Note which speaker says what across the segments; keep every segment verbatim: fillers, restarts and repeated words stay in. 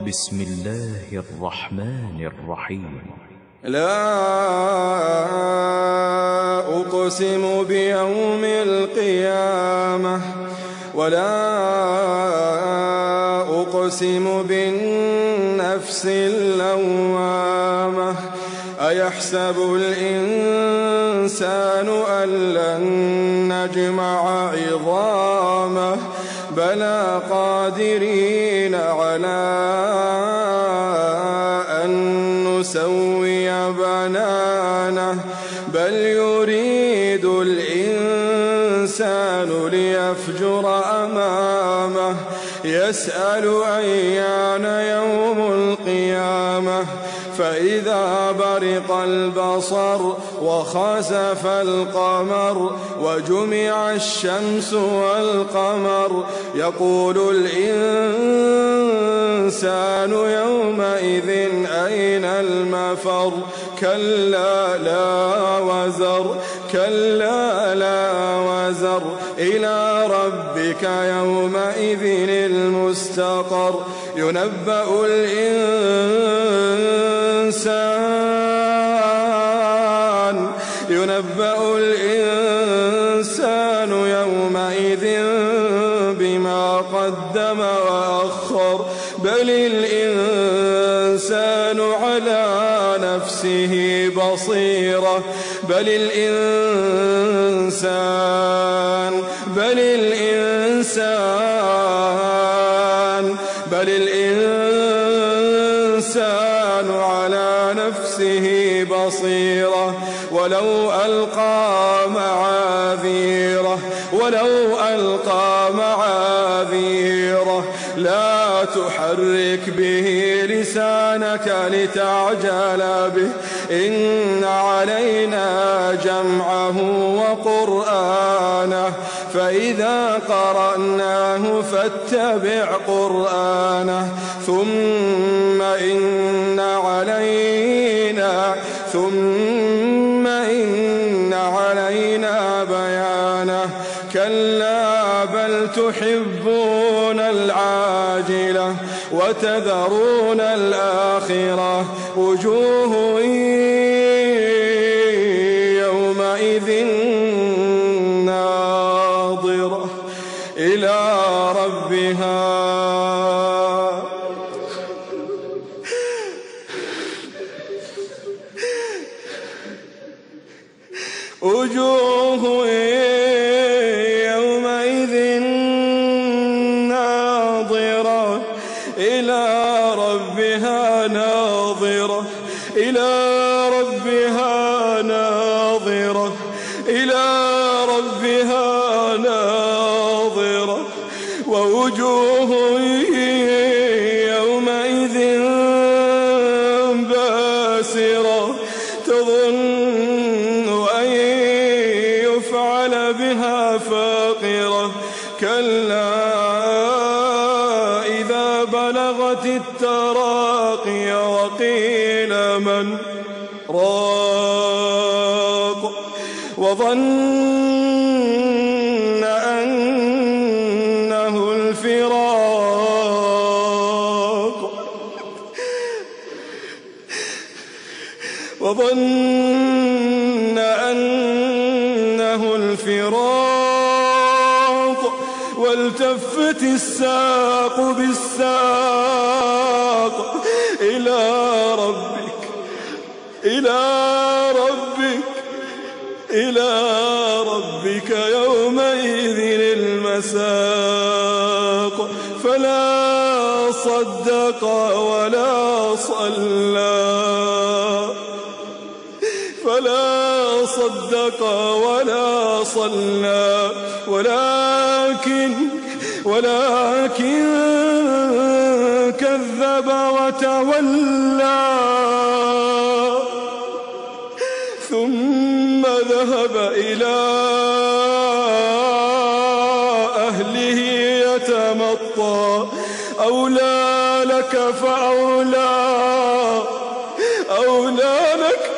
Speaker 1: بسم الله الرحمن الرحيم.
Speaker 2: لا أقسم بيوم القيامة ولا أقسم بالنفس اللوامة أيحسب الإنسان أن لن نجمع عظامه بلى قادرين على أن نسوي بنانه بل يريد الإنسان ليفجر أمامه يسأل أيان يوم القيامة فإذا برق البصر وخسف القمر وجمع الشمس والقمر يقول الإنسان يومئذ أين المفر كلا لا وزر كلا لا وزر إلى ربك يومئذ المستقر ينبأ الإنسان ينبأ الإنسان يومئذ بما قدم وأخر بل الإنسان على نفسه بصيرة بل الإنسان بل الإنسان بل الإنسان على نفسه بصيرة ولو ألقى معاذيره ولو ألقى معاذيره لا تحرك به لسانك لتعجل به إن علينا جمعه وقرآنه فإذا قرأناه فاتبع قرآنه ثم إن علينا ثم إن علينا بيانه كلا بل تحبون العاجلة وتذرون الآخرة وجوه يومئذ ناظرة إلى ربها وجوه يومئذ ناظرة إلى ربها ناظرة إلى ربها ناظرة إلى ربها ناظرة ووجوه يومئذ باسرة تظن أن يفعل بها فاقرة كلا إذا بلغت التراقي وقيل من راق وظن أنه الفراق وظن أنه الفراق والتفت الساق بالساق إلى ربك إلى ربك إلى ربك يومئذ المساق فلا صدق ولا صلى فلا صدق ولا صلى ولكن ولكن كذب وتولى ثم ذهب إلى أهله يتمطى أولى لك فأولى أولى لك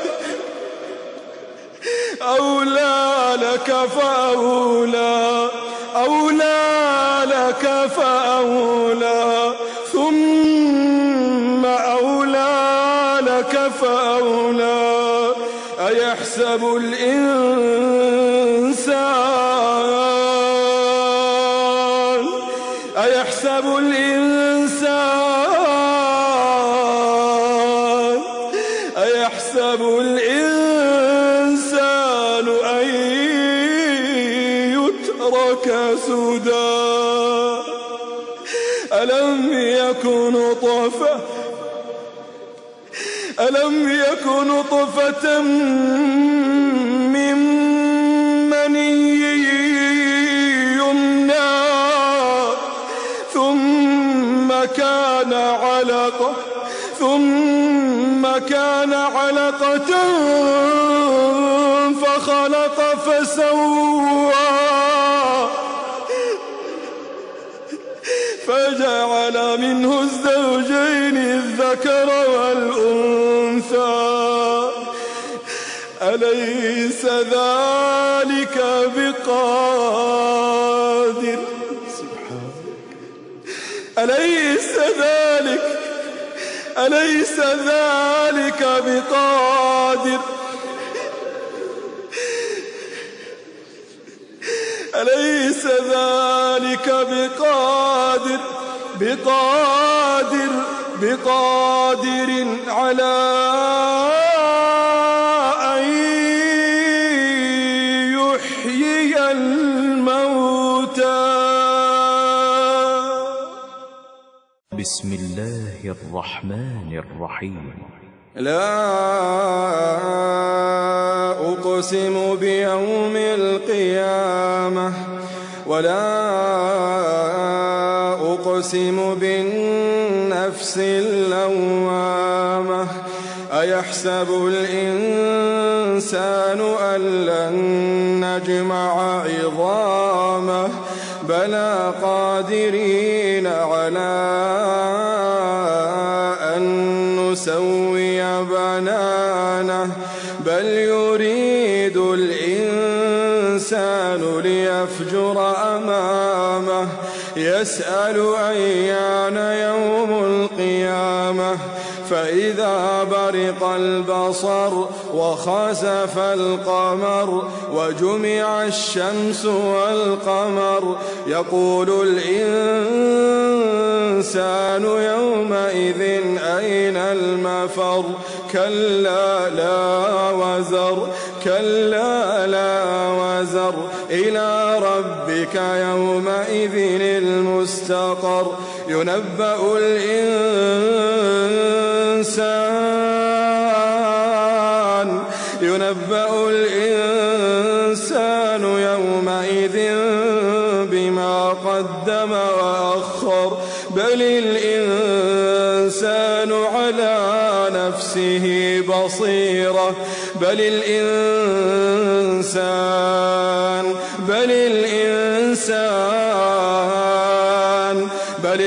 Speaker 2: أولى لك فأولى أولى لك فأولى ثم أيحسب الإنسان أيحسب الإنسان أيحسب الإنسان أن يترك سدى ألم يكن نطفة ألم يكن نطفة من مني يمنى ثم كان علقة ثم كان علقة فخلق فسوى فجعل منه الزوجين الذكر والأنثى أليس ذلك بقادر أليس ذلك أليس ذلك بقادر أليس ذلك بقادر بقادر بقادر على أن يحيي الموتى.
Speaker 1: بسم الله الرحمن الرحيم.
Speaker 2: لا أقسم بيوم القيامة ولا أقسم بالنفس اللوامة أيحسب الإنسان أن لن نجمع عظامه بلى قادرين على أن نسوي بنانه بل يريد الإنسان ليفجر أمامه يسأل أيان يوم القيامة فإذا برق البصر وخسف القمر وجمع الشمس والقمر يقول الإنسان يومئذ أين المفر كلا لا وزر كلا لا وزر إلى ربك يومئذ المستقر ينبأ الإنسان ينبأ الإنسان يومئذ بما قدم وأخر بل الإنسان على نفسه بصيرة بل الإنسان بل الإنسان بل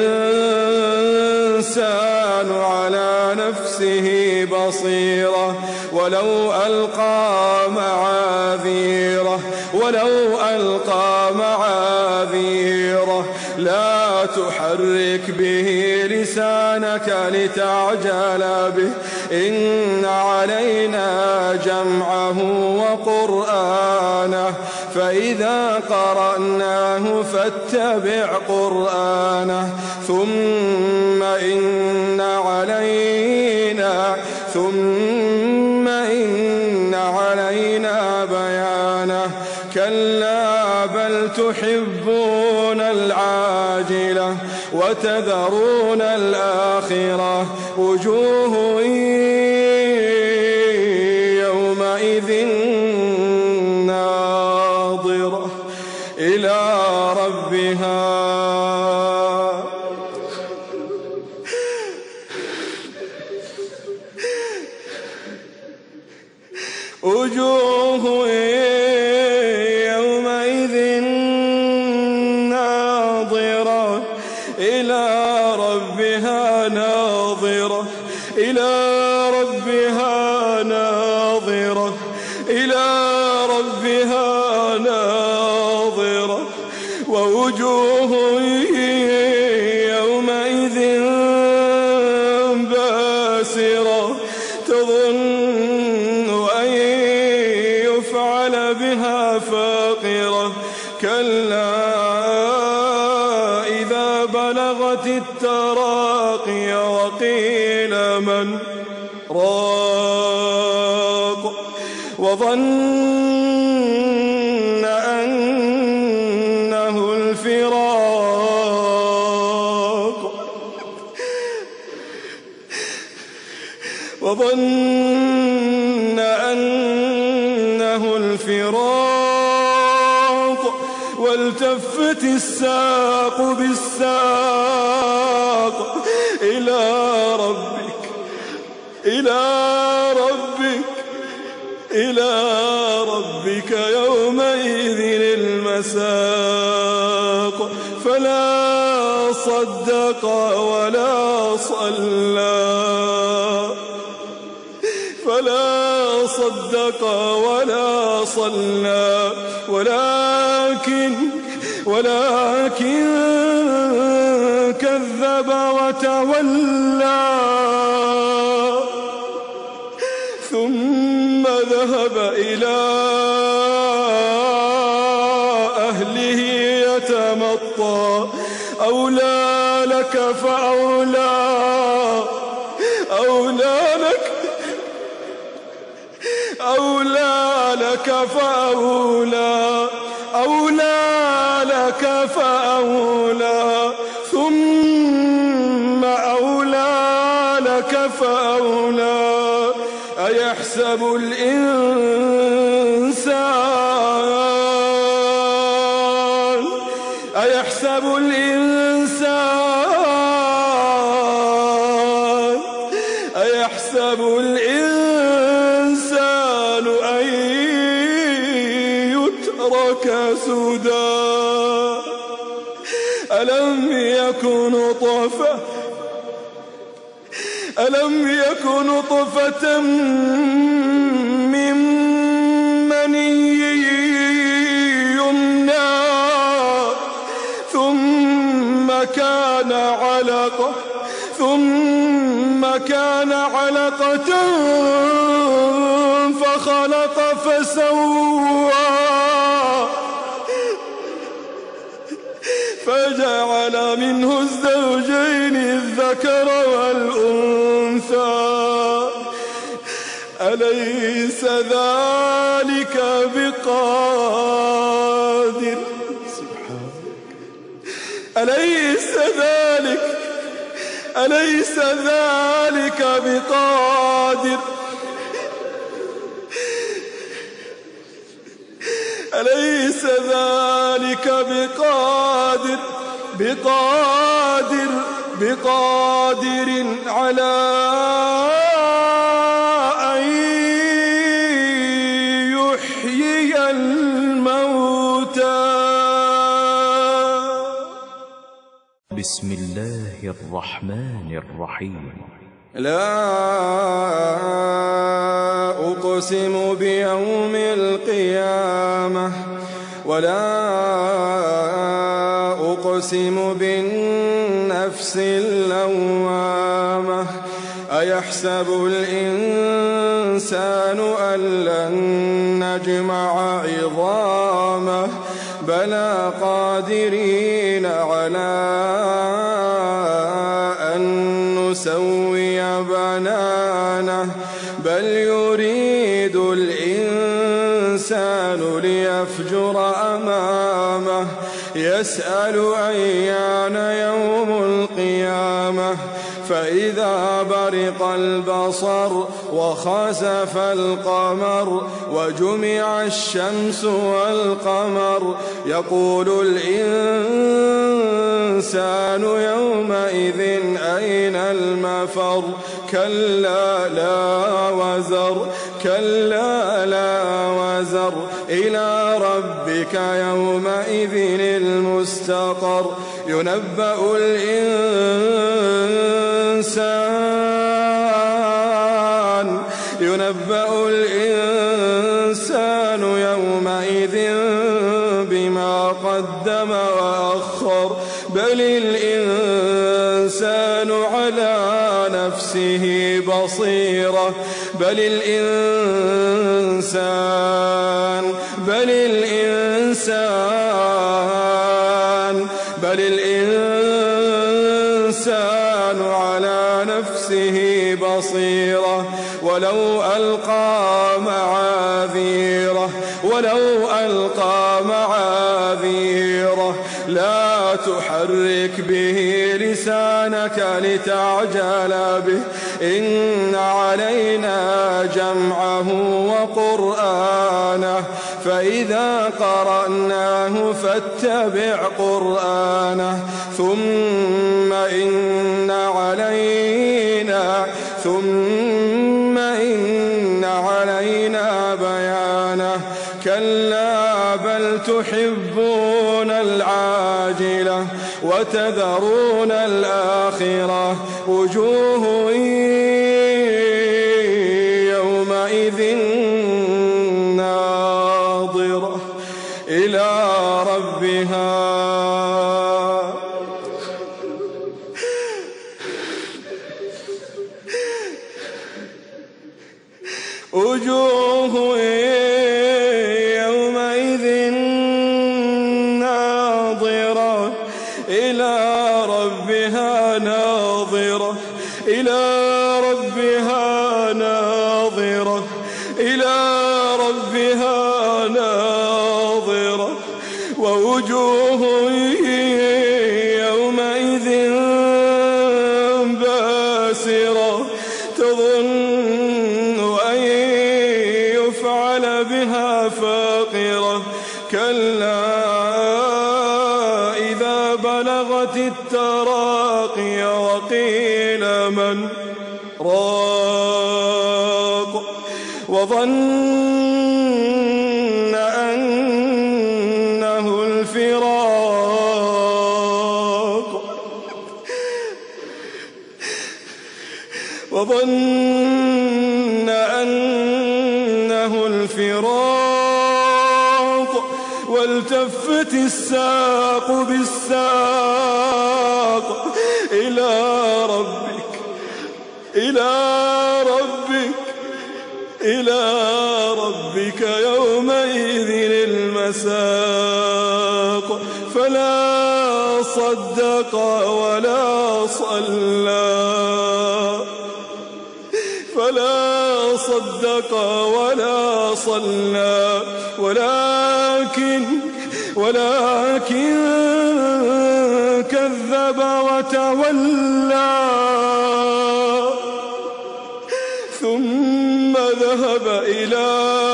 Speaker 2: الإنسان على نفسه بصيرة ولو ألقى معاذيره ولو ألقى معاذيره لا تحرك به لسانك لتعجل به إن علينا جمعه وقرآنه فإذا قرأناه فاتبع قرآنه ثم إن علينا ثم إن علينا بيانه كلا بل تحبون العاجلة وتذرون الآخرة وجوه يومئذ ناظرة إلى ربها وجوه يومئذ ناظرة إلى ربها ناظرة إلى ربها ناظرة إلى ربها ناظرة ووجوه يومئذ باسرة تظن أن فاقرة كلا إذا بلغت التراقي وقيل من راق وظن أنه الفراق وظن أنه الفراق والتفت الساق بالساق إلى ربك إلى ربك إلى ربك يومئذ المساق فلا صدق ولا صلى فلا صدق ولا صلى ولكن ولكن كذب وتولى ثم ذهب إلى أهله يتمطى أولى لك فأولى أولى لك أولى لك فأولى أولى لك فأولى ثم أولى لك فأولى أيحسب الإنسان أيحسب الإنسان أيحسب الإنسان أن يترك سدى ألم يكن نطفة ألم يكن نطفة من مني يمنى ثم كان علقة ثم كان علقة فخلق فسوى فجعل منه الزوجين الذكر والأنثى أليس ذلك بقادر أليس ذلك أليس ذلك بقادر أليس ذلك بقادر بقادر بقادر على أن يحيي الموتى.
Speaker 1: بسم الله الرحمن الرحيم.
Speaker 2: لا أقسم بيوم القيامة ولا أقسم بالنفس اللوامة أيحسب الإنسان أن لن نجمع عظامه بلى قادرين على أن نسوي بنانه بل يريد الإنسان ليفجر أمامه يسأل أيان يوم القيامة فإذا برق البصر وخسف القمر وجمع الشمس والقمر يقول الإنسان يومئذ أين المفر كلا لا وزر كلا لا وزر إلى ربك يومئذ المستقر ينبأ الإنسان ينبأ الإنسان يومئذ بما قدم وأخر بل الإنسان على نفسه بصيرة بل الإنسان بل الإنسان بل الإنسان على نفسه بصيرة ولو ألقى معاذيره ولو ألقى معاذيره لا تحرك به لسانك لتعجل به إن علينا جمعه وقرآنه فإذا قرأناه فاتبع قرآنه ثم إن علينا ثم إن علينا بيانه كلا بل تحبون العاجلة وتذرون الآخرة وجوه يومئذ ناظرة إلى ربها وجوه يومئذ ناظرة إلى ربها ناظرة إلى ربها ناظرة إلى ربها ناظرة ووجوه يومئذ باسرة تظن أن يفعل بها فاقرة كلا إذا بلغت التراقي وقيل من راق وظن أنه الفراق وظن أنه الفراق والتفت الساق بالساق إلى ربك إلى ربك إلى ربك يومئذ المساق فلا صدق ولا صلى فلا صدق ولا صلى ولكن ولكن كذب وتولى ثم ذهب إلى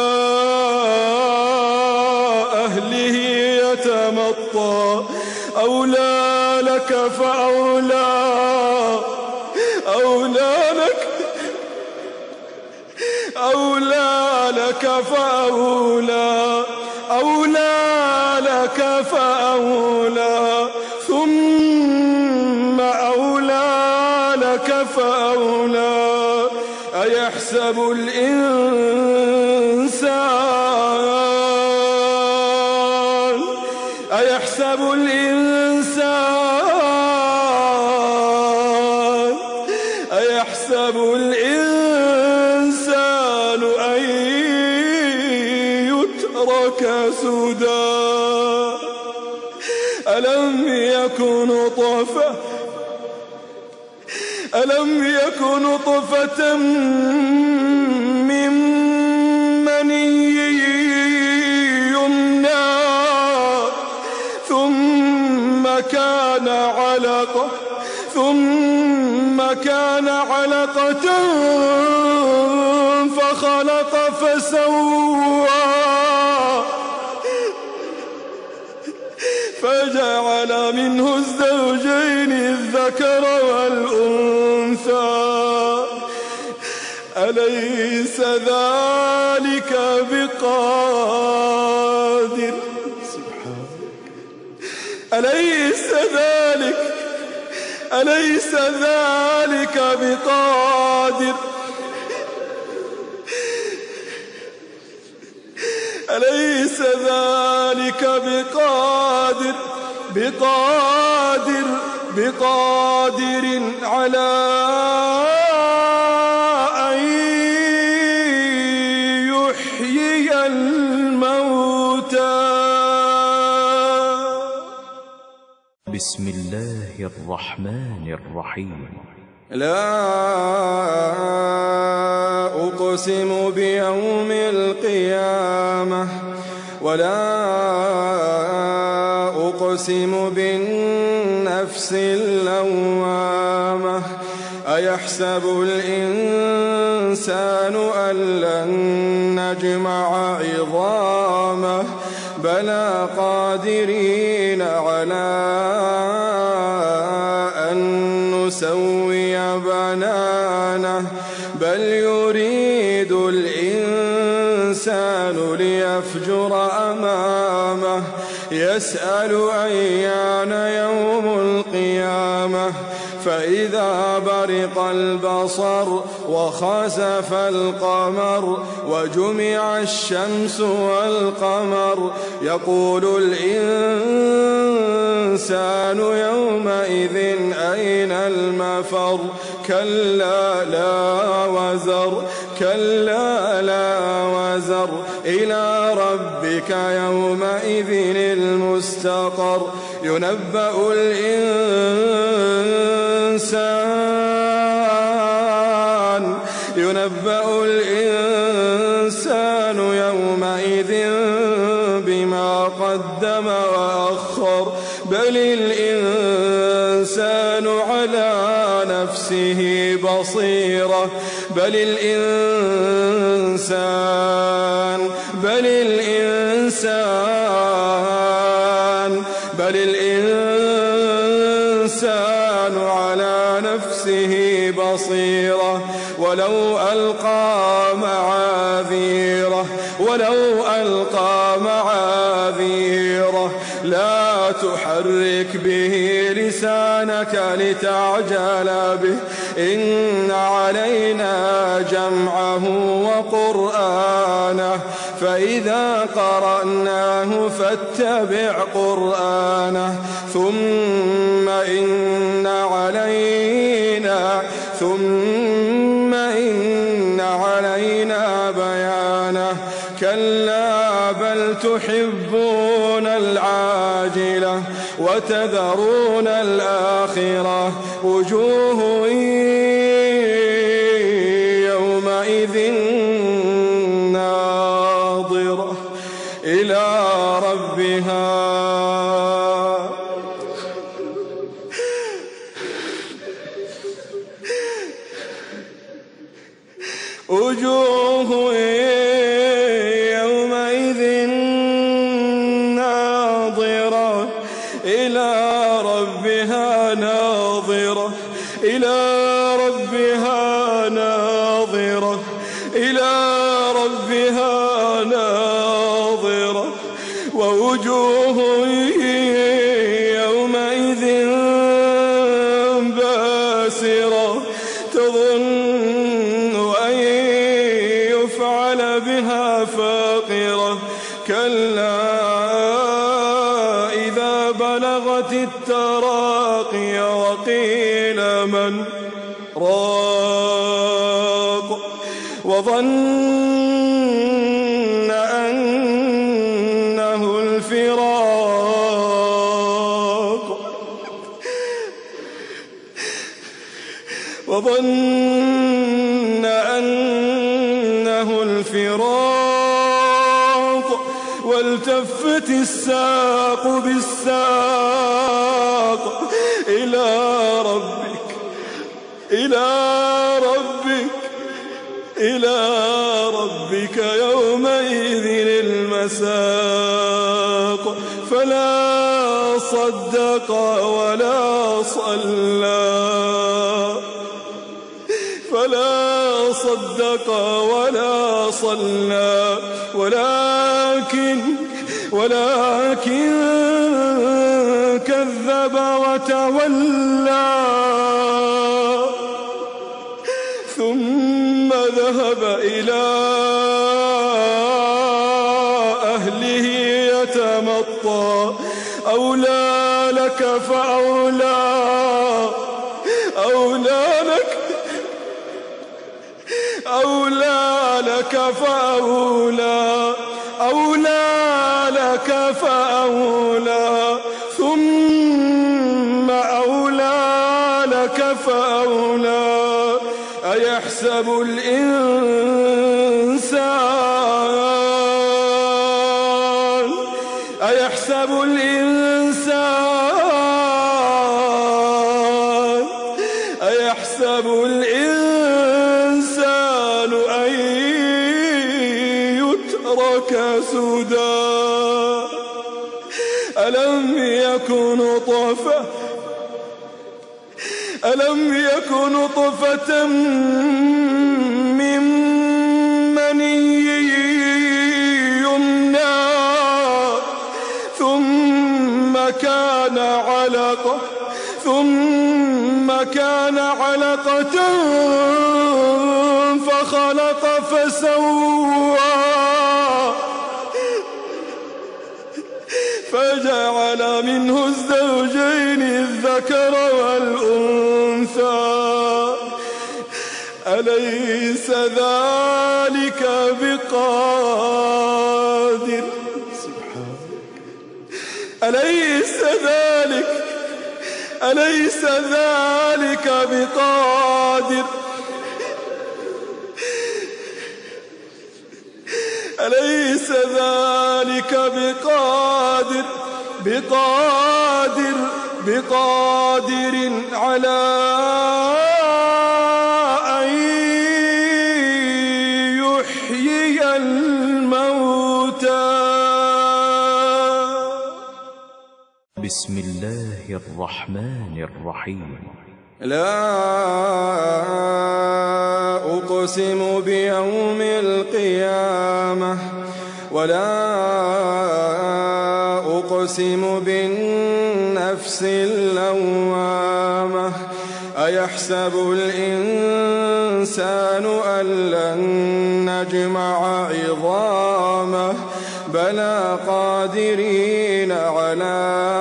Speaker 2: أهله يتمطى أولى لك فأولى أولى لك أولى لك فأولى أولى لك فأولى ثم أولى لك فأولى أيحسب الإنسان أيحسب الإنسان أيحسب الإنسان أن يترك سدى ألم يكن نطفة ألم يكن نطفة من مني يمنى ثم كان علقة ثم كان علقة فخلق فسوى فجعل منه الزوجين الذكر والأنثى أليس ذلك بقادر أليس ذلك أليس ذلك بقادر أليس ذلك بقادر بقادر بقادر على
Speaker 1: بسم الله الرحمن الرحيم.
Speaker 2: لا أقسم بيوم القيامة ولا أقسم بالنفس اللوامة أيحسب الإنسان أن لن نجمع عظامه بلى قادرين على أن نسوي بنانه بل يريد الإنسان ليفجر أمامه يسأل أيان يوم القيامة فإذا برق البصر وخسف القمر وجمع الشمس والقمر يقول الإنسان يومئذ أين المفر كلا لا وزر كلا لا وزر إلى ربك يومئذ المستقر ينبأ الإنسان ينبأ الإنسان يومئذ بما قدم وأخر بل الإنسان على نفسه بصيرة بل الإنسان بل الإنسان بل الإنسان على نفسه بصيرة ولو ألقى معاذيره ولو ألقى معاذيره لا تحرك به لسانك لتعجل به إن علينا جمعه وقرآنه فإذا قرأناه فاتبع قرآنه ثم إن علينا ثم إن علينا بيانه كلا بل تحبون العاجلة وتذرون الآخرة وجوه يومئذ ناظرة إلى ربها وجوه يومئذ ناظرة إلى ربها ناظرة إلى ربها ناظرة إلى ربها ناظرة ووجوه يومئذ باسرة تظن أن يفعل بها فاقرة كلا إذا بلغت التراقي وقيل من راق وظن أنه الفراق وظن أنه الفراق والتفت الساق بالساق إلى ربك إلى ربك إلى ربك يومئذ المساق فلا صدق ولا صلى فلا صدق ولا صلى ولكن ولكن كذب وتولى ثم ذهب إلى أهله يتمطى أولى لك فأولى أولى لك أولى لك فأولى أولى لك فأولى ثم أيحسب الإنسان أيحسب الإنسان أيحسب الإنسان أن يترك سدى ألم يكن نطفة ألم يكن نطفة من مني يمنى ثم كان علقة ثم كان علقة فخلق فسوى فجعل منه الزوجين الذكر والأنثى أليس ذلك بقادر أليس ذلك أليس ذلك بقادر أليس ذلك بقادر بقادر بقادر على أن يحيي الموتى.
Speaker 1: بسم الله الرحمن الرحيم.
Speaker 2: لا أقسم بيوم القيامة ولا أقسم بالنفس اللوامة أيحسب الإنسان أن لن نجمع عظامه بلى قادرين على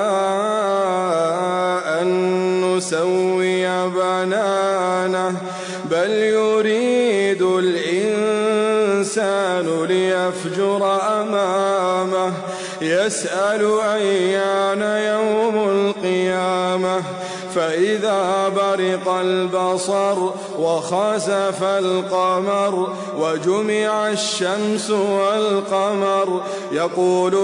Speaker 2: أن نسوي بنانه بل يريد الإنسان ليفجر أمامه يسأل أيان يوم القيامة فإذا برق البصر وخسف القمر وجمع الشمس والقمر يقول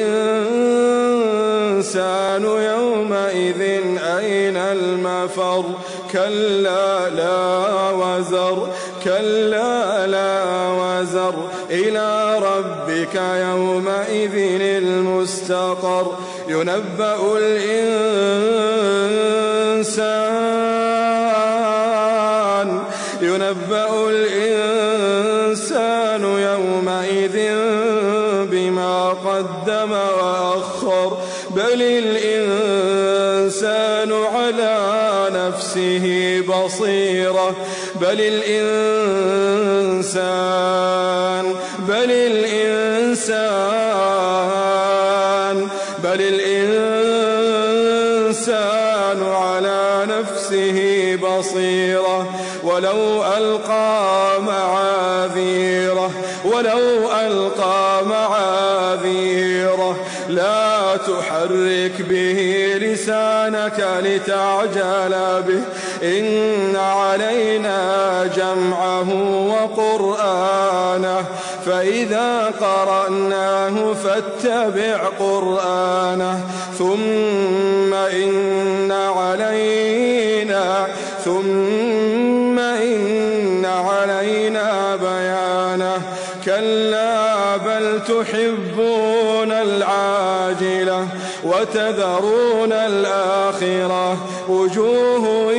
Speaker 2: الإنسان يومئذ أين المفر كلا لا وزر كلا لا وزر إلى ربك يومئذ المستقر ينبأ الإنسان ينبأ الإنسان يومئذ بما قدم وأخر بل الإنسان على نفسه بصيرة بل الإنسان بل الإنسان بل الإنسان على نفسه بصيرة ولو ألقى معاذيره ولو ألقى معاذيره لا تحرك به لسانك لتعجل به إن علينا جمعه وقرآنه فإذا قرأناه فاتبع قرآنه ثم إن علينا ثم إن علينا بيانه كلا بل تحبون العاجلة وتذرون الآخرة وجوه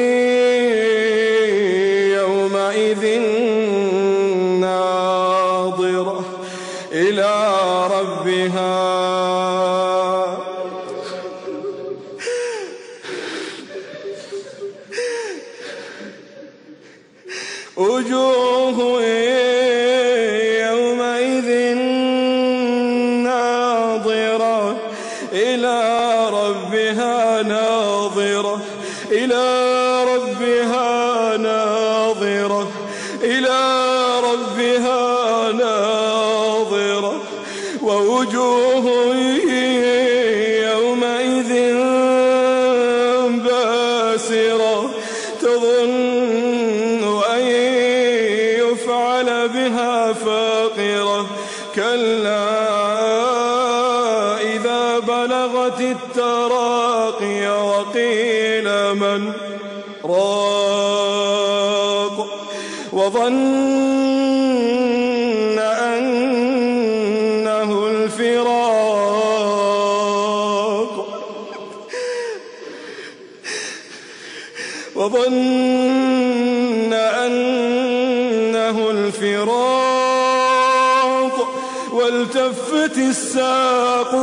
Speaker 2: يومئذ ناظرة إلى ربها وجوه يومئذ ناظرة إلى ربها ناظرة إلى ربها ناظرة إلى ربها ناظرة ووجوه يومئذ باسرة تظن أن كلا إذا بلغت التراقي وقيل من راق وظن أنه الفراق وظن أنه الفراق والتفت الساق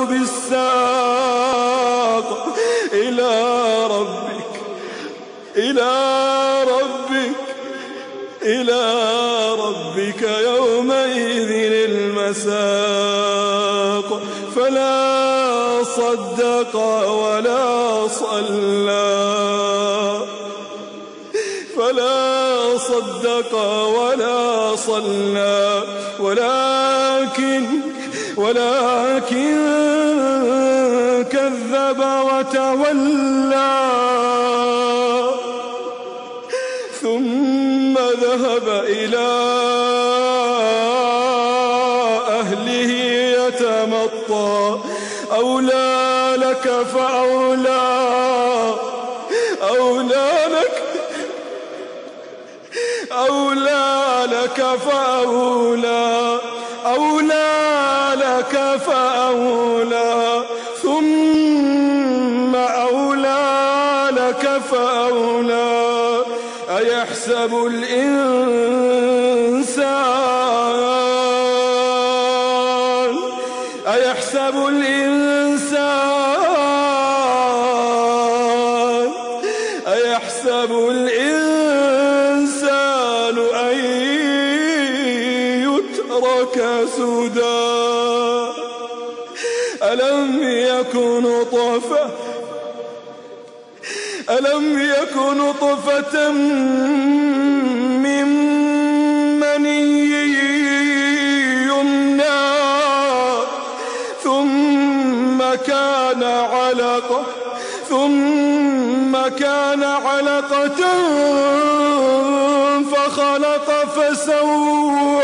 Speaker 2: بالساق إلى ربك إلى ربك إلى ربك يومئذ المساق فلا صدق ولا صلى فلا صدق ولا صلى ولكن ولكن كذب وتولى ثم ذهب إلى أهله يتمطى أولى لك فأولى أولى لك أولى لك فأولى أولى لك فأولى ثم أولى لك فأولى أيحسب الإنسان أيحسب الإنسان أيحسب الإنسان أن يترك سدى ألم يكن نطفة ألم يكن نطفة من مني يمنى ثم كان علقة ثم كان علقة فخلق فسوى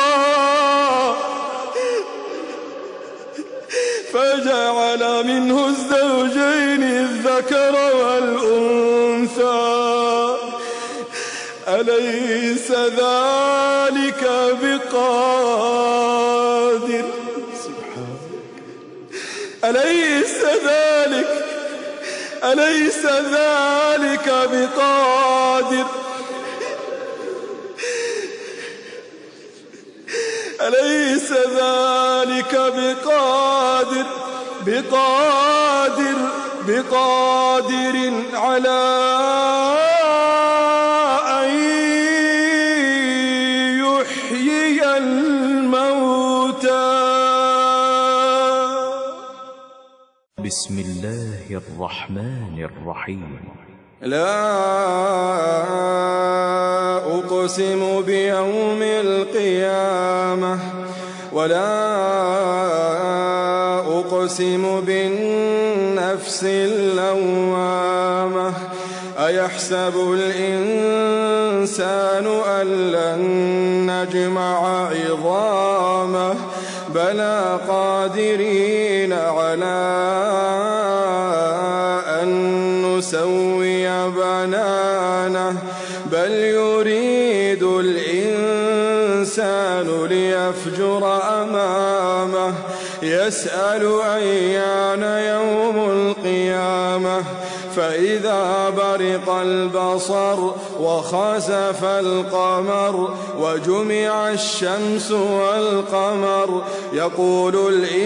Speaker 2: فجعل منه الزوجين الذكر والأنثى أليس ذلك بقادر أليس ذلك أليس ذلك بقادر أليس ذلك بقادر بقادر بقادر على أن يحيي الموتى.
Speaker 1: بسم الله الرحمن الرحيم.
Speaker 2: لا أقسم بيوم القيامة ولا أقسم بالنفس اللوامة أيحسب الإنسان أن لن نجمع عظامه بلى قادرين على أن نسوي بنانه بل يريد الإنسان ليفجر أمامه يسأل أيان يوم القيامة فإذا برق البصر وخسف القمر وجمع الشمس والقمر يقول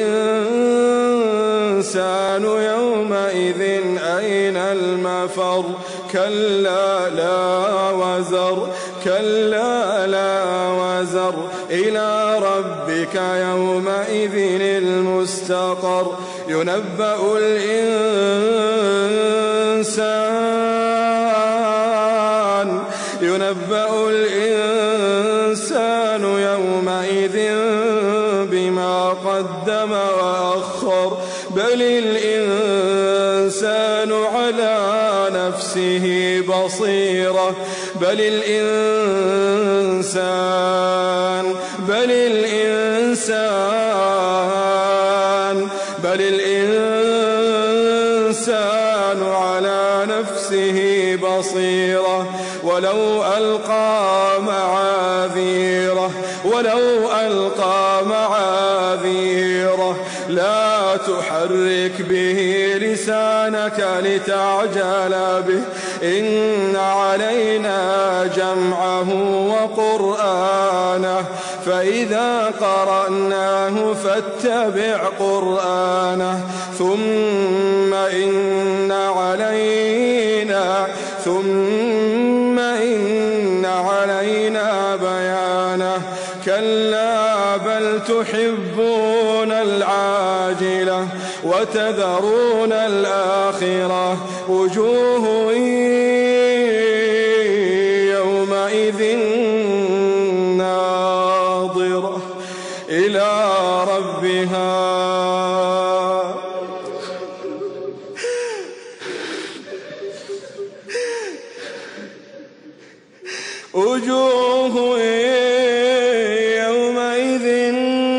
Speaker 2: الإنسان يومئذ أين المفر كلا لا وزر كلا لا وزر إلى ربك يومئذ المستقر ينبأ الإنسان ينبأ الإنسان يومئذ بما قدم وأخر بل الإنسان على نفسه بصيرة بل الإنسان بل الإنسان بصيرة ولو ألقى معاذيره ولو ألقى معاذيره لا تحرك به لسانك لتعجل به إن علينا جمعه وقرآنه فإذا قرأناه فاتبع قرآنه ثم إن علينا ثم إن علينا بيانه كلا بل تحبون العاجلة وتذرون الآخرة وجوه يومئذ ناظرة إلى ربها وجوه يومئذ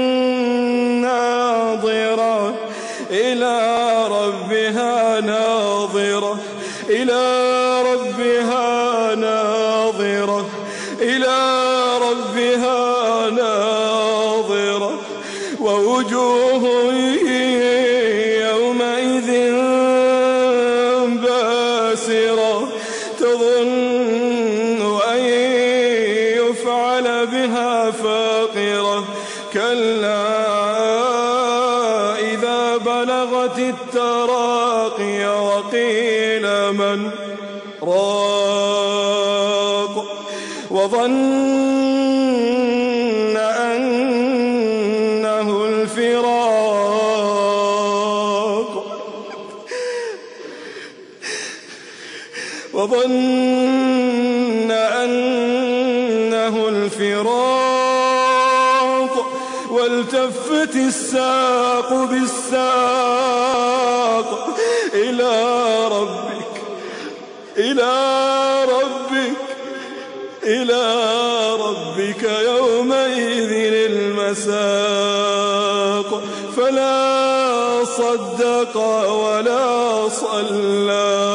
Speaker 2: ناظرة إلى ربها ناظرة إلى ربها ناظرة إلى ربها ناظرة ووجوه يومئذ باسرة تظن أن يفعل بها فاقرة كلا إذا بلغت التراقي وقيل من راق وظن أنه الفراق وظن أنه الفراق والتفت الساق بالساق إلى ربك إلى ربك إلى ربك يومئذ المساق فلا صدق ولا صلى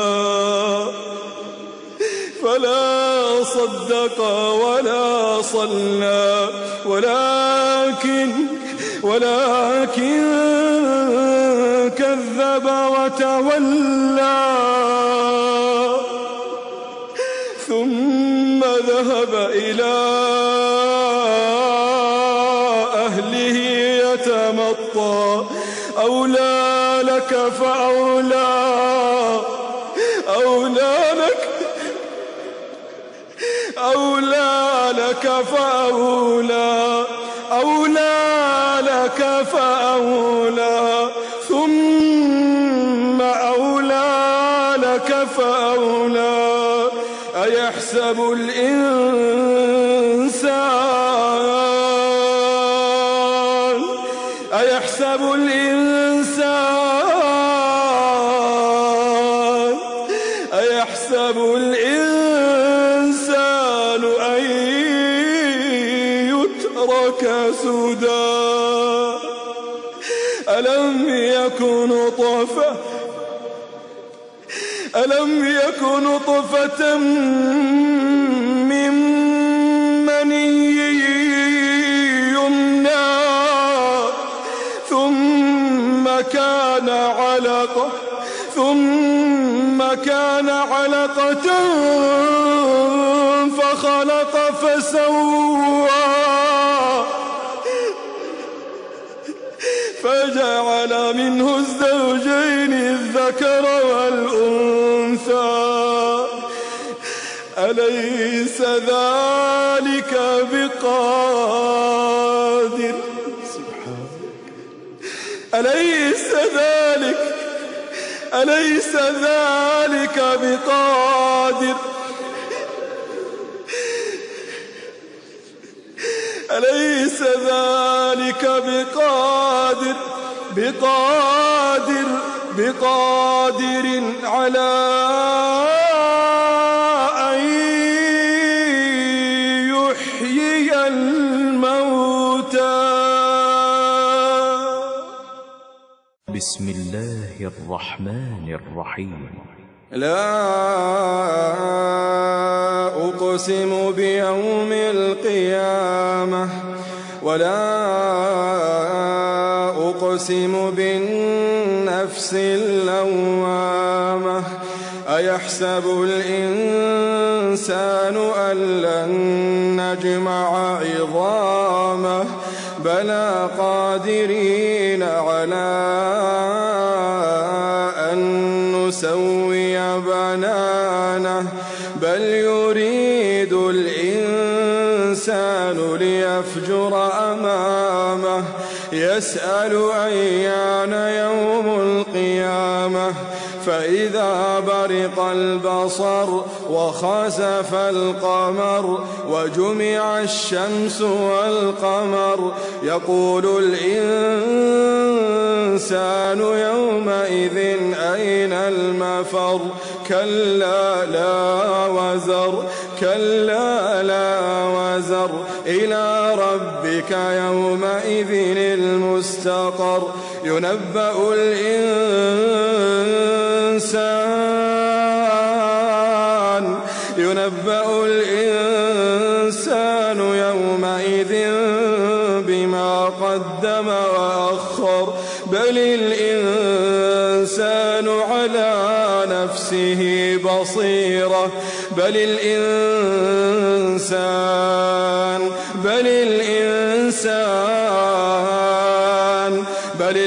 Speaker 2: فلا صدق ولا صلى ولكن ولكن كذب وتولى ثم ذهب إلى أهله يتمطى أولى لك فأولى أولى لك أولى لك فأولى أولى لك فأولى ثم أولى لك فأولى أيحسب الإنسان أيحسب الإنسان أيحسب الإنسان أن يترك سدى ألم يكن نطفة ألم يكن نطفة من مني يمنى ثم كان علقة ثم كان علقة فخلق فسوى فجعل منه الزوجين الذكر والأنثى أليس ذلك بقادر أليس ذلك أليس ذلك بقادر أليس ذلك بقادر بقادر بقادر على أن يحيي الموتى.
Speaker 1: بسم الله الرحمن الرحيم.
Speaker 2: لا أقسم بيوم القيامة ولا أقسم بالنفس اللوامة أيحسب الإنسان أن لن نجمع عظامه بلى قادرين على أن نسوي بنانه بل يريد الإنسان ليفجر أمامه يسأل أيان يوم القيامة فإذا برق البصر وخسف القمر وجمع الشمس والقمر يقول الإنسان يومئذ أين المفر كلا لا وزر كلا لا وزر إلى ربك يومئذ المستقر ينبأ الإنسان ينبأ الإنسان يومئذ بما قدم وأخر بل الإنسان على نفسه بصيرة بل الإنسان بل الإنسان بل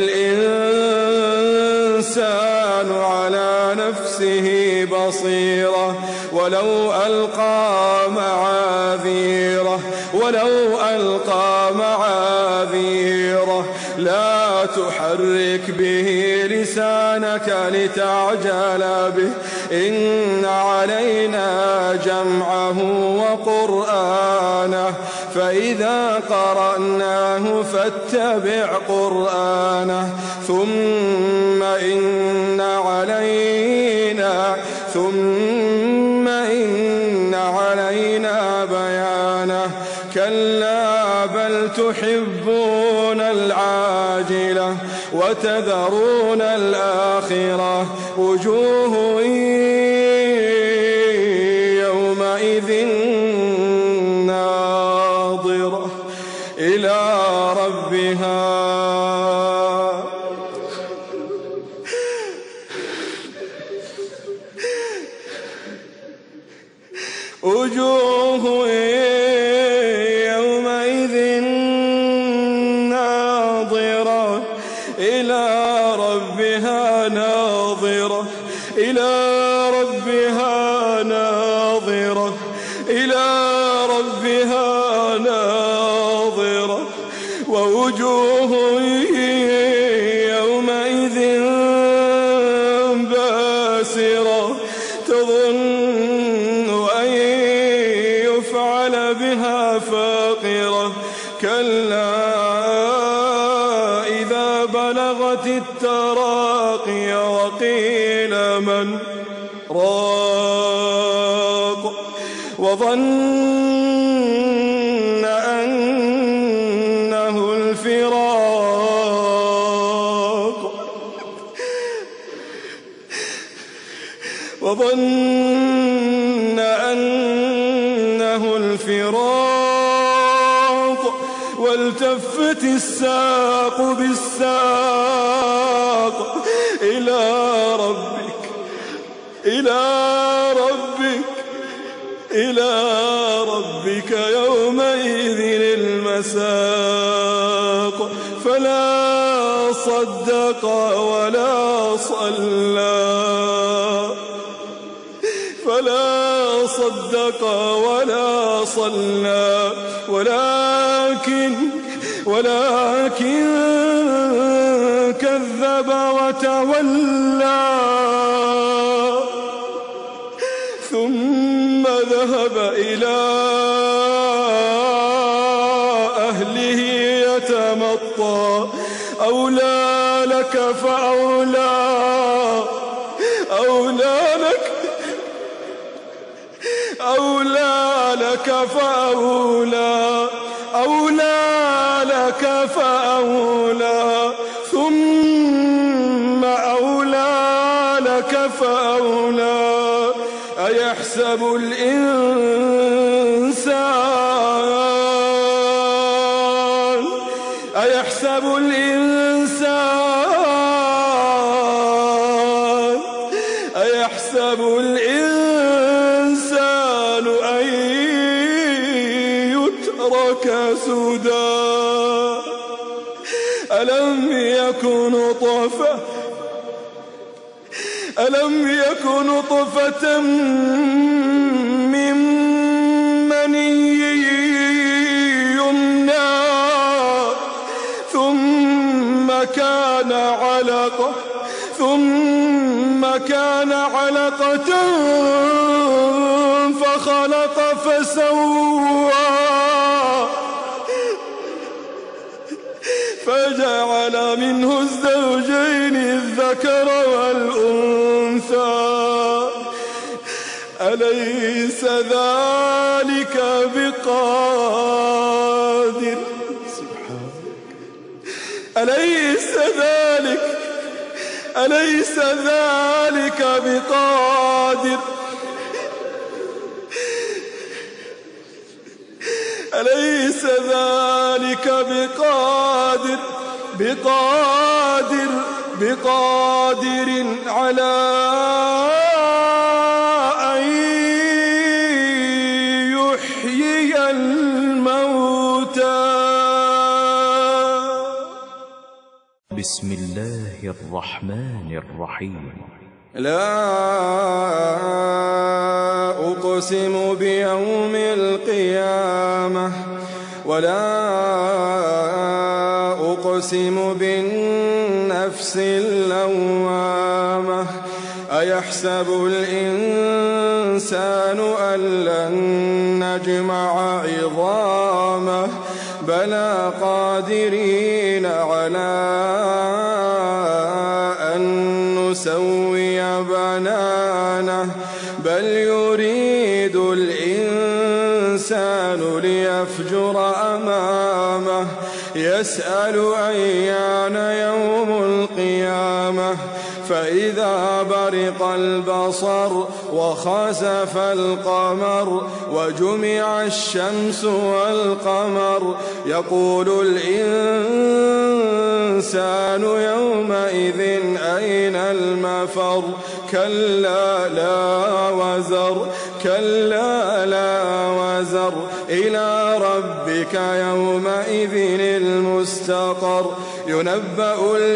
Speaker 2: الإنسان على نفسه بصيرة ولو ألقى معاذيره ولو ألقى معاذيره لا تحرك به لسانك لتعجل به إن علينا جمعه وقرآنه فإذا قرأناه فاتبع قرآنه ثم إن علينا ثم إن علينا بيانه كلا بل تحبون العاجلة وتذرون الآخرة وجوه يومئذ ناظرة إلى ربها وجوه يومئذ ناظرة إلى ربها ناظرة إلى ربها ناظرة إلى ربها ناظرة ووجوه يومئذ باسرة تظن أن يفعل بها فاقرة كلا إذا بلغت التراقي وقيل من راق وظن أنه الفراق وظن أنه الفراق والتفت الساق بالساق إلى ربك إلى ربك إلى ربك يومئذ المساق فلا صدق ولا صلى فلا صدق ولا صلى ولكن ولكن كذب وتولى ثم ذهب إلى أهله يتمطى أولى لك فأولى أولى لك أولى لك فأولى أولى لك فأولى ثم أولى لك فأولى أيحسب الإنسان أيحسب الإنسان أيحسب الإنسان أن يترك سدى ألم يكن نطفة ألم يكن نطفة من مني يمنى ثم كان علقة ثم كان علقة فخلق فسوى فجعل منه الزوجين الذكر والأنثى أليس ذلك بقادر أليس ذلك أليس ذلك بقادر أليس ذلك بقادر بقادر بقادر على أن يحيي الموتى.
Speaker 1: بسم الله الرحمن الرحيم.
Speaker 2: لا أقسم بيوم القيامة ولا أقسم بالنفس اللوامة أيحسب الإنسان أن لن نجمع عظامه بلى قادرين على أن نسوي بنانه بل يريد الإنسان ليفجر أمامه يسأل أيان يوم القيامة فإذا برق البصر وخسف القمر وجمع الشمس والقمر يقول الإنسان يومئذ أين المفر كلا لا وزر كلا لا وزر إلى ربك يومئذ المستقر ينبأ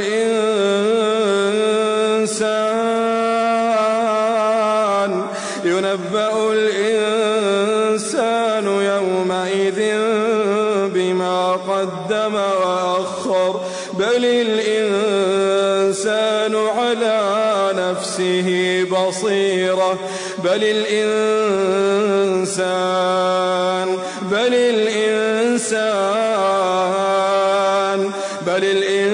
Speaker 2: الإنسان ينبأ الإنسان يومئذ بما قدم وأخر بل الإنسان على نفسه بصيرة بل الإنسان بل الإنسان بل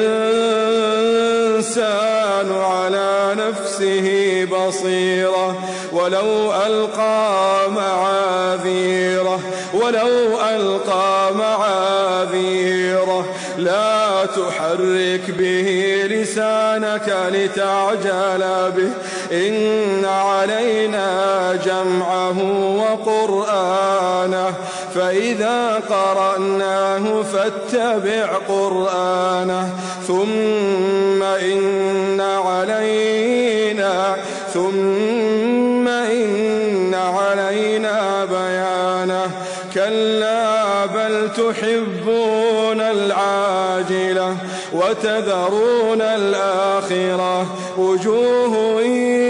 Speaker 2: الإنسان على نفسه بصيرة ولو ألقى معاذيره ولو ألقى معاذيره لا تحرك به لسانك لتعجل به إن علينا جمعه وقرآنه فإذا قرأناه فاتبع قرآنه ثم إن علينا ثم إن علينا بيانه كلا بل تحبون العاجلة وتذرون الآخرة وجوه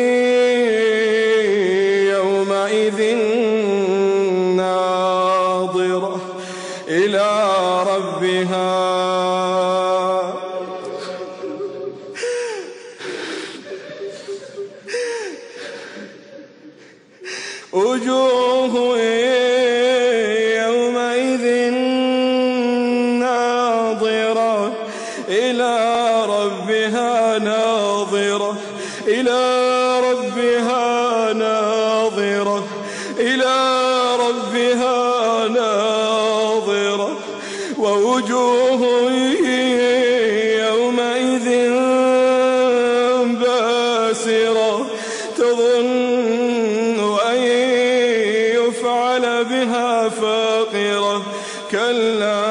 Speaker 2: يومئذ ناظرة إلى ربها وجوه يومئذ ناظرة إلى ربها ناظرة إلى ربها ناظرة إلى ربها ناظرة ووجوه يومئذ باسرة تظن أن الحاقة كلا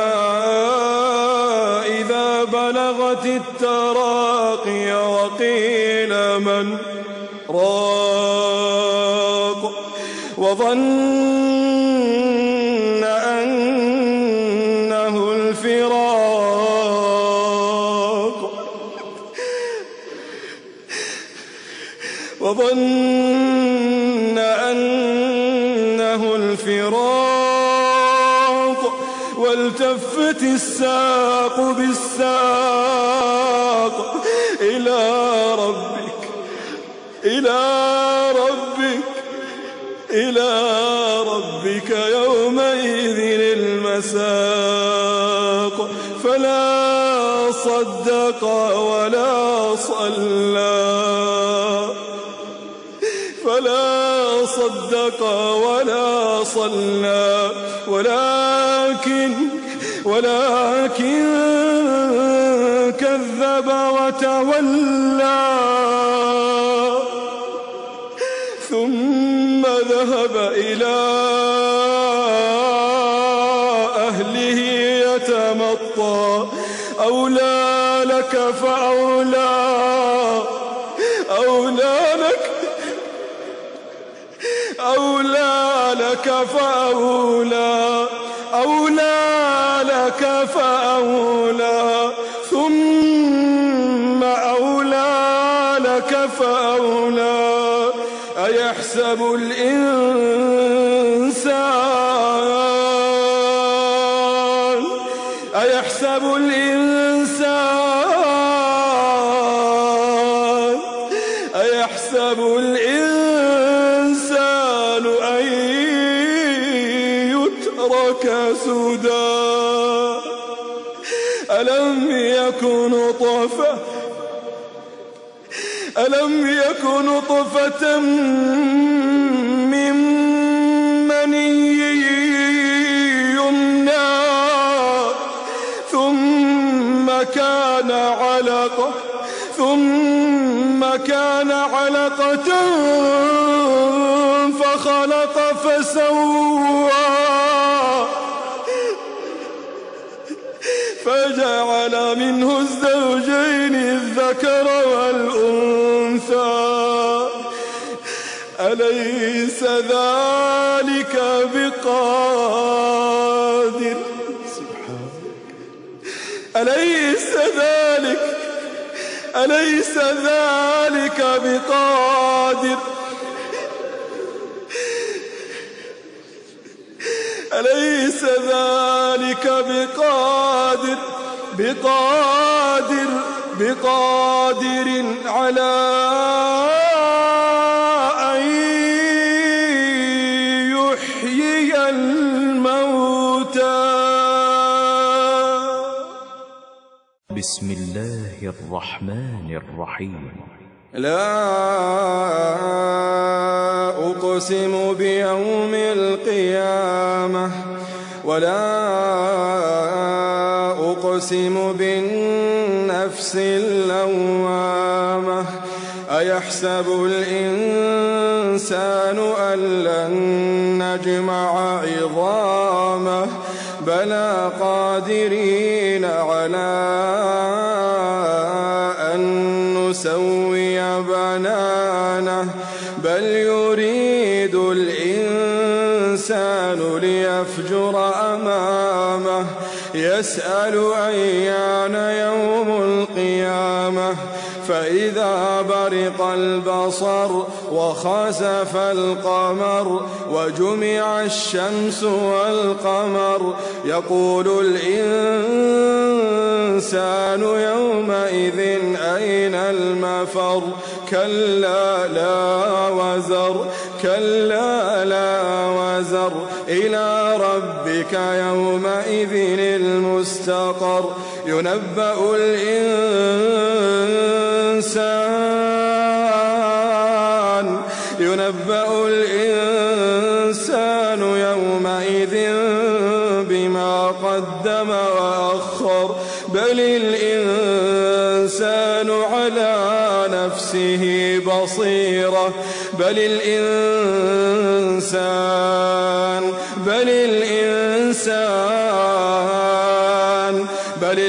Speaker 2: إذا بلغت التراقي وقيل من راق وظن أنه الفراق وظن أنه الفراق والتفت الساق بالساق إلى ربك إلى ربك إلى ربك يومئذ المساق فلا صدق ولا صلى فلا صدق ولا صلى ولكن ولكن كذب وتولى ثم ذهب إلى أهله يتمطى أولى لك فأولى أولى لك أولى لك فأولى أولى لك فأولى ثم أولى لك فأولى أيحسب الإنسان أيحسب الإنسان أيحسب الإنسان أن يترك سدى ألم يكن نطفة ألم يكن نطفة من مني يمنى ثم كان علقة ثم كان علقة فخلق فسوى فجعل منه الزوجين الذكر والأنثى أليس ذلك بقادر أليس ذلك أليس ذلك بقادر أليس ذلك بقادر بقادر بقادر على أن يحيي الموتى.
Speaker 1: بسم الله الرحمن الرحيم.
Speaker 2: لا أقسم بيوم القيامة ولا أقسم بالنفس اللوامة أيحسب الإنسان أن لن نجمع عظامه بلى قادرين على أن نسوي بنانه بل يريد الإنسان ليفجر أمامه يسأل أيان يوم القيامة فإذا برق البصر وخسف القمر وجمع الشمس والقمر يقول الإنسان يومئذ أين المفر كلا لا وزر كلا لا وزر إلى ربك يومئذ المستقر ينبأ الإنسان ينبأ الإنسان يومئذ بما قدم وأخر بل الإنسان على نفسه بصيرة بل الإنسان بل الإنسان الإنسان بل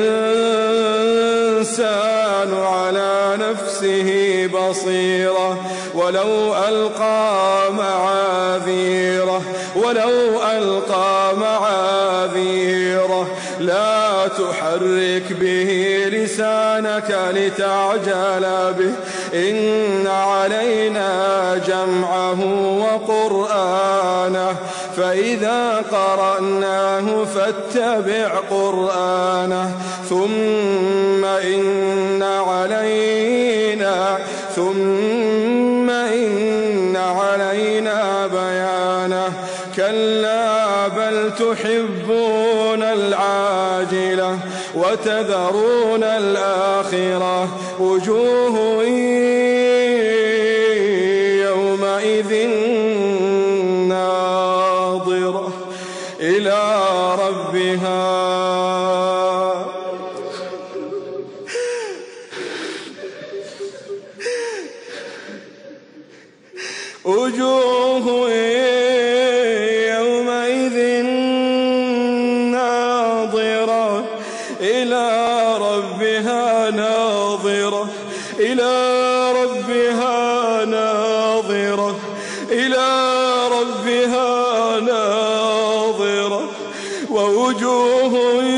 Speaker 2: الإنسان على نفسه بصيرة ولو ألقى معاذيره ولو ألقى معاذيره لا تحرك به لسانك لتعجل به إن علينا جمعه وقرآنه فإذا قرأناه فاتبع قرآنه ثم إن علينا ثم إن علينا بيانه كلا بل تحبون العاجلة وتذرون الآخرة وجوه يومئذ ناظرة إلى ربها وجوه يومئذ ناظرة إلى ربها ناظرة إلى ربها ناظرة إلى ربها ناظرة ووجوه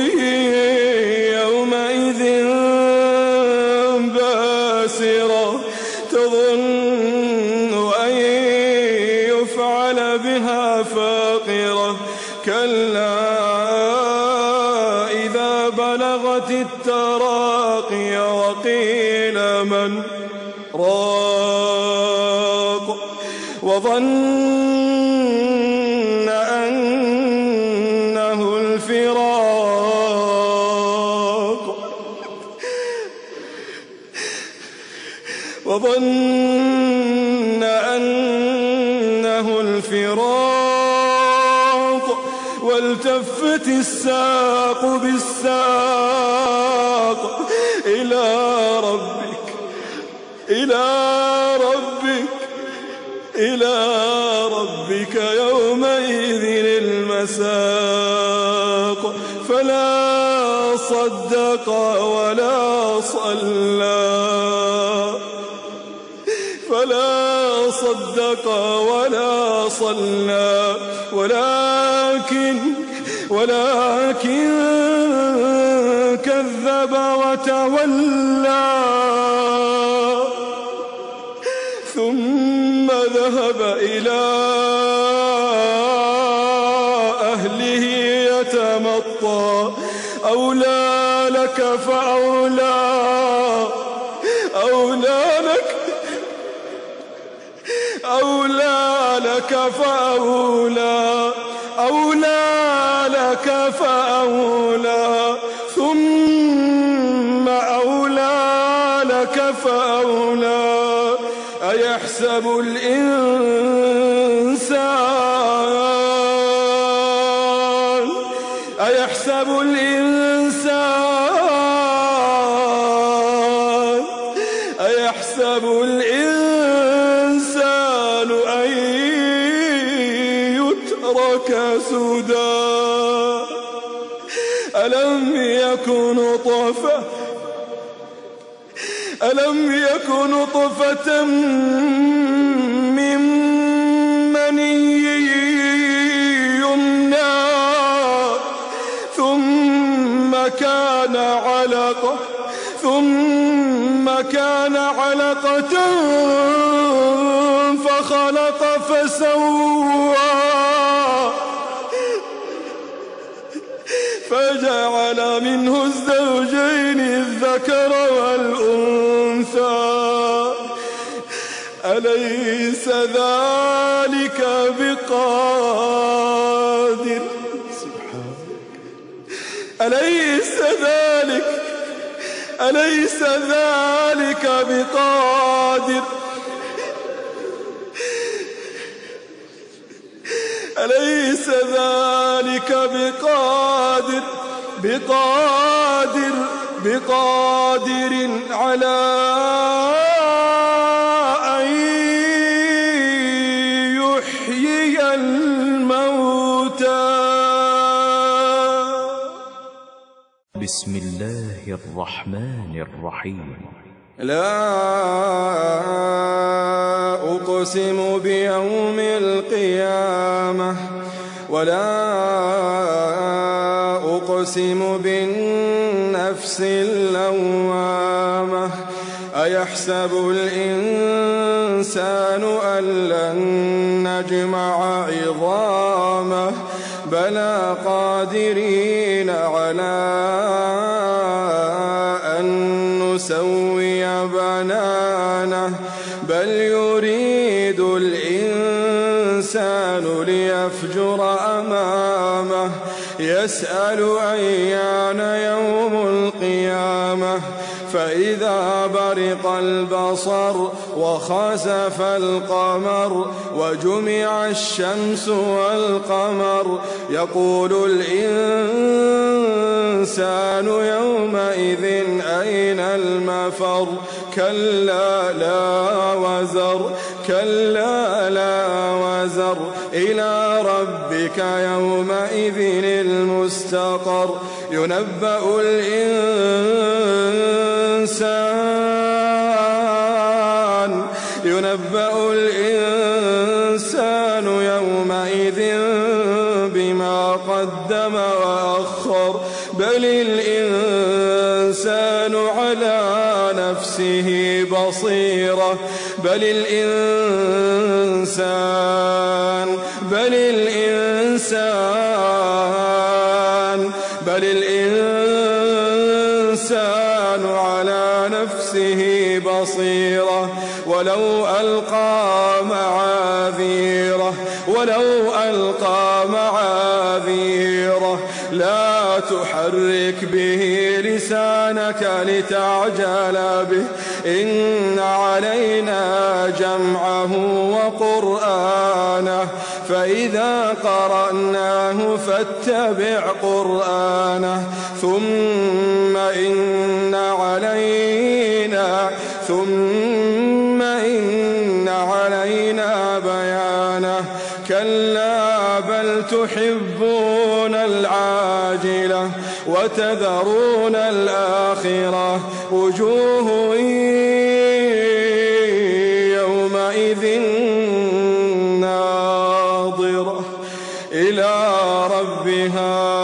Speaker 2: يومئذ باسرة تظن أن يفعل بها فاقرة كلا إذا بلغت التراقي وقيل من راق وظن أنه الفراق وظن أنه الفراق والتفت الساق بالساق إلى ربك إلى ربك إلى ربك يومئذ المساق فلا صدق ولا صلى فلا صدق ولا صلى ولكن ولكن كذب وتولى ثم ذهب إلى أهله يتمطى أولى لك فأولى أولى لك أولى لك فأولى أولى لك فأولى ثم أولى لك فأولى أيحسب الإنسان أيحسب الإنسان أيحسب الإنسان أن يترك سدى ألم يكن نطفة ألم يكن نطفة من مني يمنى ثم كان علقة ثم كان علقة فخلق فسوى فجعل منه الزوجين الذكر والأنثى أليس ذلك بقادر أليس ذلك أليس ذلك بقادر أليس ذلك بقادر بقادر بقادر على أن يحيي الموتى
Speaker 1: بسم الله الرحمن الرحيم.
Speaker 2: لا أقسم بيوم القيامة ولا أقسم بالنفس اللوامة أيحسب الإنسان أن لن نجمع عظامه بلى قادرين على أن نسوي بنانه بل يريد الإنسان ليفجر أمامه يسأل أيان يوم القيامة فإذا برق البصر وخسف القمر وجمع الشمس والقمر يقول الإنسان يومئذ أين المفر كلا لا وزر كلا لا وزر إلى ربك يومئذ المستقر ينبأ الإنسان ينبأ الإنسان يومئذ بما قدم وأخر بل الإنسان على نفسه بصيرة بل الإنسان بل الإنسان بل الإنسان على نفسه بصيرة ولو ألقى معاذيره ولو ألقى معاذيره لا تحرك به لسانك لتعجل به إن علينا جمعه وقرآنه فإذا قرأناه فاتبع قرآنه ثم إن علينا ثم إن علينا بيانه كلا بل تحبون العاجلة وتذرون الآخرة وجوه يومئذ ناظرة إلى ربها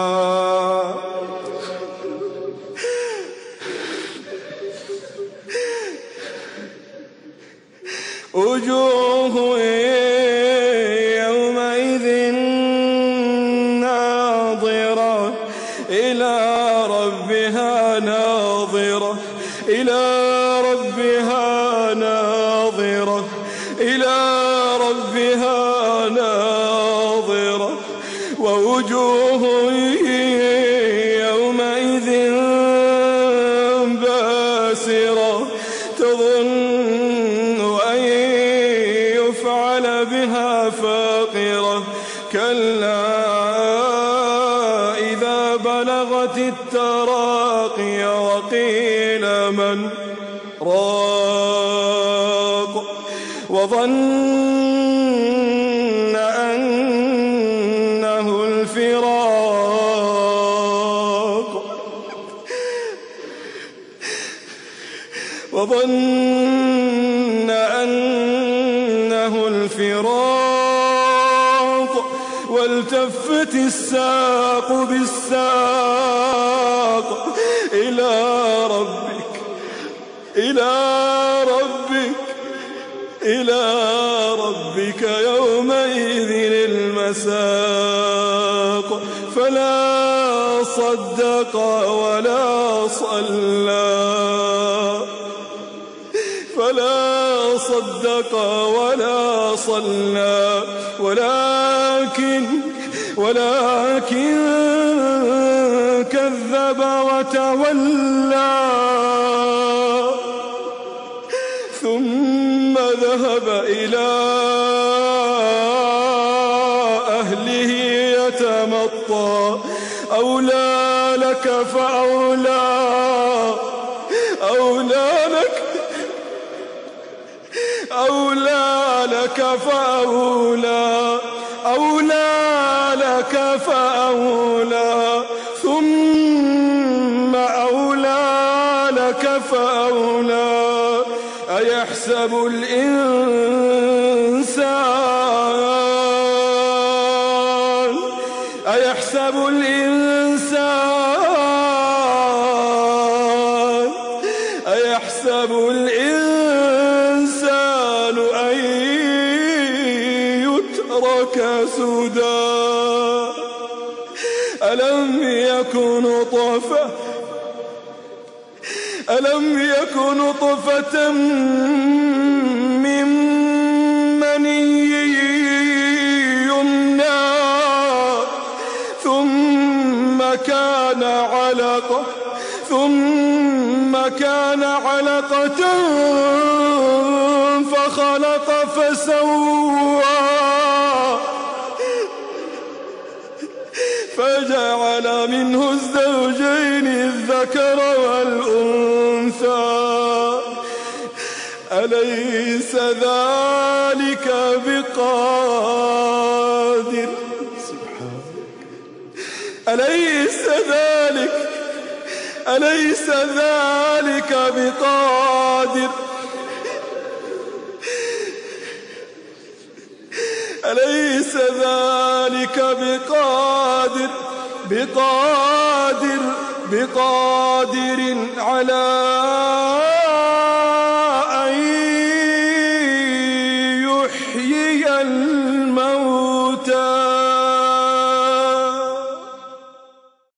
Speaker 2: وجوه يومئذ ناظرة إلى ربها ناظرة إلى ربها ناظرة إلى ربها ناظرة ووجوه يومئذ باسرة تظن أن يفعل بها فاقرة كلا إذا بلغت التراقي وقيل من راق وظن أنه الفراق وظن أنه الفراق والتفت الساق بالساق إلى ربك إلى ربك إلى ربك يومئذ المساق فلا صدق ولا صلى فلا صدق ولا صلى ولكن ولكن كذب وتولى ثم ذهب إلى أهله يتمطى أولى لك فأولى أولى لك أولى لك فأولى أولى لك فأولى ثم فأولى أيحسب الإنسان أيحسب الإنسان أيحسب الإنسان أن يترك سدى ألم يكن نطفة ألم يكن نطفة من مني يمنى ثم كان علقة ثم كان علقة فخلق فسوى فجعل منه الزوجين الذكر والأنثى أليس ذلك بقادر أليس ذلك أليس ذلك بقادر أليس ذلك بقادر بقادر بقادر على